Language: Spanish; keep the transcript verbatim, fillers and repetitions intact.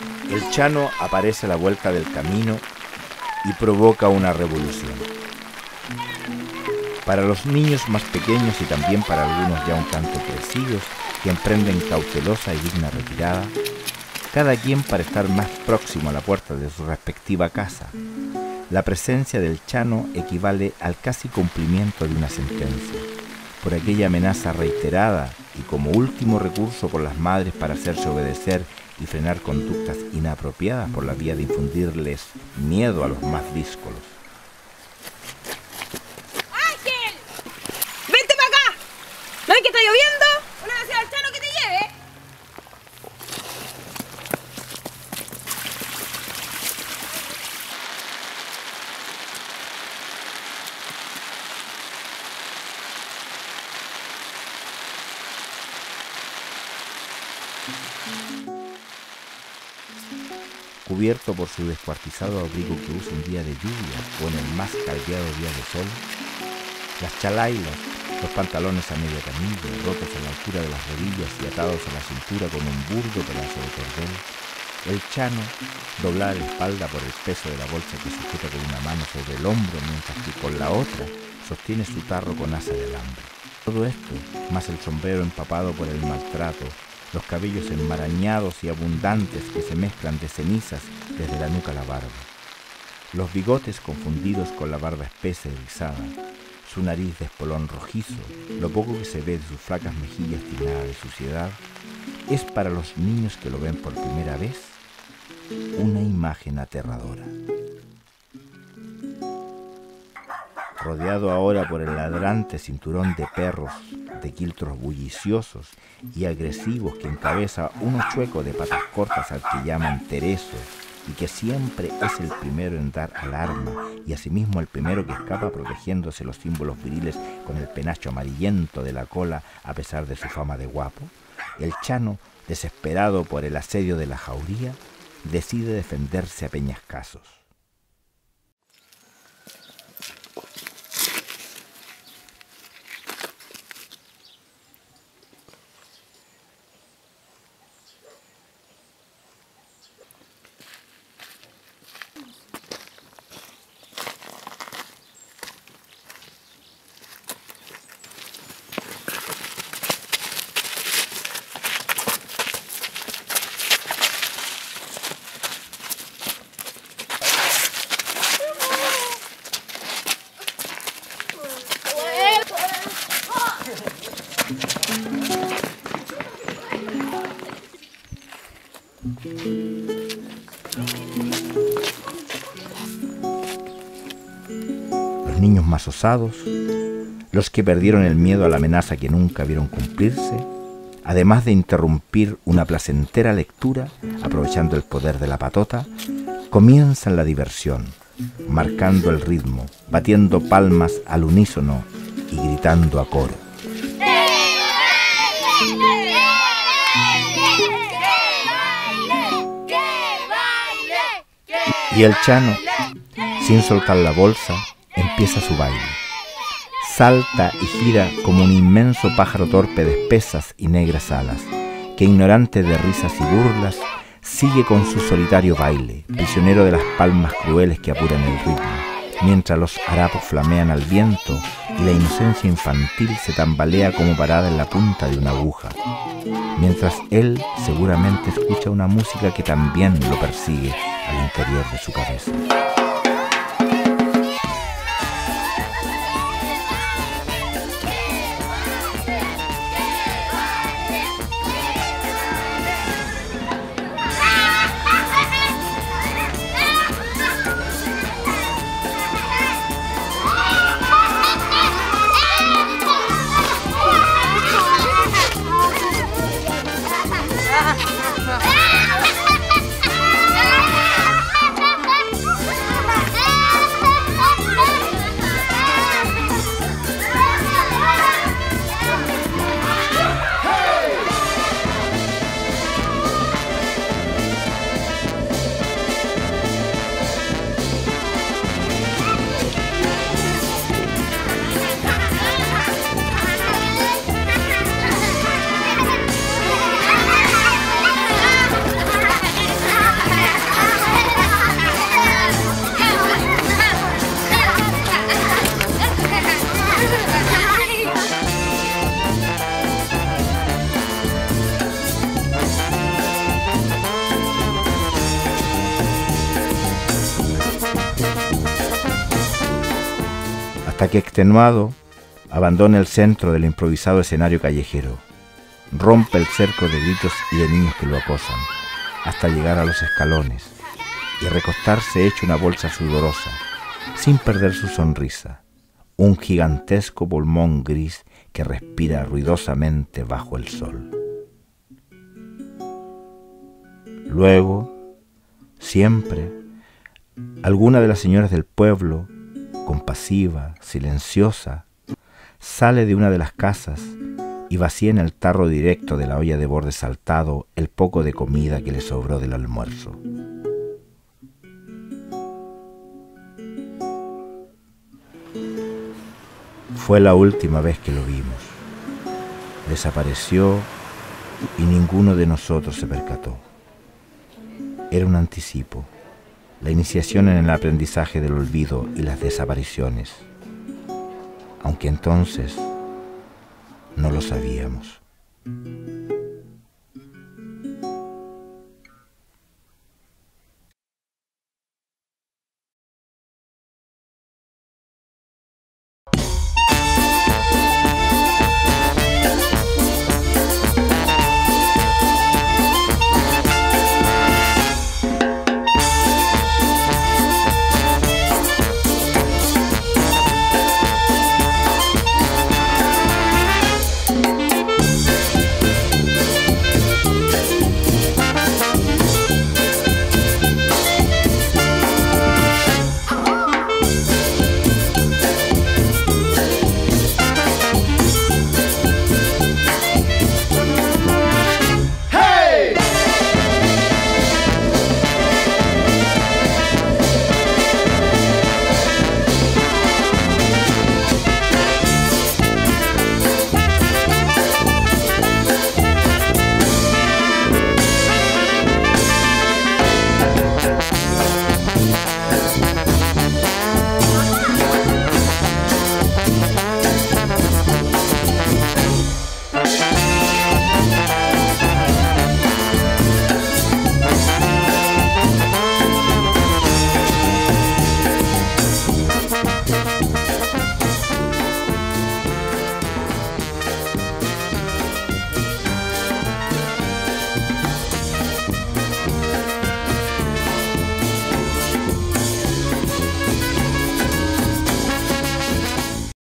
El Chano aparece a la vuelta del camino y provoca una revolución. Para los niños más pequeños y también para algunos ya un tanto crecidos que emprenden cautelosa y digna retirada, cada quien para estar más próximo a la puerta de su respectiva casa, la presencia del Chano equivale al casi cumplimiento de una sentencia, por aquella amenaza reiterada y como último recurso por las madres para hacerse obedecer y frenar conductas inapropiadas por la vía de infundirles miedo a los más díscolos. ¡Ángel! ¡Vente para acá! ¿No ves que está lloviendo? Una vez al Chano que te lleve. Cubierto por su descuartizado abrigo que usa un día de lluvia o en el más caldeado día de sol, las chalailas, los pantalones a media camilla, rotos a la altura de las rodillas y atados a la cintura con un burdo pedazo de cordel, el Chano dobla la espalda por el peso de la bolsa que sujeta con una mano sobre el hombro mientras que con la otra sostiene su tarro con asa de alambre. Todo esto, más el sombrero empapado por el maltrato, los cabellos enmarañados y abundantes que se mezclan de cenizas desde la nuca a la barba, los bigotes confundidos con la barba espesa y rizada, su nariz de espolón rojizo, lo poco que se ve de sus flacas mejillas tinadas de suciedad, es para los niños que lo ven por primera vez una imagen aterradora. Rodeado ahora por el ladrante cinturón de perros de quiltros bulliciosos y agresivos que encabeza uno chueco de patas cortas al que llaman Tereso y que siempre es el primero en dar alarma y asimismo el primero que escapa protegiéndose los símbolos viriles con el penacho amarillento de la cola a pesar de su fama de guapo, el Chano, desesperado por el asedio de la jauría, decide defenderse a peñascazos. Los niños más osados, los que perdieron el miedo a la amenaza que nunca vieron cumplirse, además de interrumpir una placentera lectura, aprovechando el poder de la patota, comienzan la diversión, marcando el ritmo, batiendo palmas al unísono y gritando a coro. Y el Chano, sin soltar la bolsa, empieza su baile. Salta y gira como un inmenso pájaro torpe de espesas y negras alas, que ignorante de risas y burlas, sigue con su solitario baile, prisionero de las palmas crueles que apuran el ritmo, mientras los harapos flamean al viento y la inocencia infantil se tambalea como parada en la punta de una aguja, mientras él seguramente escucha una música que también lo persigue al interior de su cabeza. hasta que extenuado abandona el centro del improvisado escenario callejero, rompe el cerco de gritos y de niños que lo acosan, hasta llegar a los escalones y recostarse hecho una bolsa sudorosa, sin perder su sonrisa, un gigantesco pulmón gris que respira ruidosamente bajo el sol. Luego, siempre, alguna de las señoras del pueblo, compasiva, silenciosa, sale de una de las casas y vacía en el tarro directo de la olla de borde saltado el poco de comida que le sobró del almuerzo. Fue la última vez que lo vimos. Desapareció y ninguno de nosotros se percató. Era un anticipo, la iniciación en el aprendizaje del olvido y las desapariciones, aunque entonces no lo sabíamos.